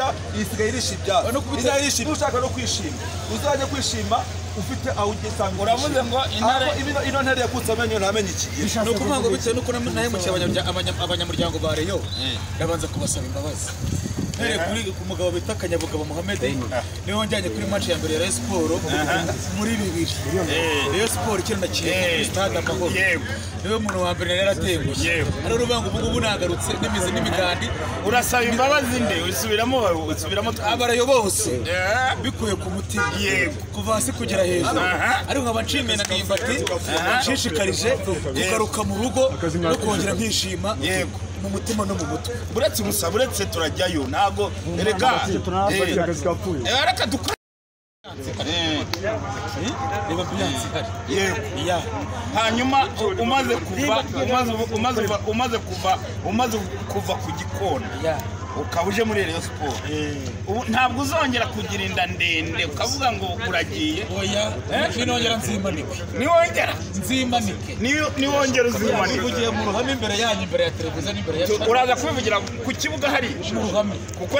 urabona isigaye irishibya izayishima ushaka no kwishima uzajya kwishima ufite aho ugisanga uravuze ngo intare ino ntare yakutse amenyo ntamenye iki no kuvuga ngo bitewe nuko nahemukiye abanyamuryango ba Rayon ndabanza kubasaba imbabazi kuri umugabo bita Kanyabugabo Mohamed niwe wanjyanye kuri match ya mbere ya Rayon Sport muri 2 Rayon Sport ikina kuri stade Amahoro niwe muntu wa mbere yaratenguye ari urubango ubu nagarutse n'imizi n'imigandi urasaba imbabazi nde usubiramo abarayo bose bikuye ku mutima kuva hasi kugera hejuru ari nkaba nshimye na Nimbati nshishikarije kugaruka mu rugo no kongera nkishima mu mutima no mu mutwe buretse umusaba uretse turajyayo ntago erega reka dukora hanyuma umaze kuva ku gikona ukaba uje muri Rayon Sport ntabwo uzongera kugira inda ndende ukavuga ngo uragiye ninongera nzimanike niwongera uzimanike ugiye mu ruhame imbere yanyu imbere ya televiziyo n'imbere ya uraza kubivugira ku kibuga hari mu ruhame kuko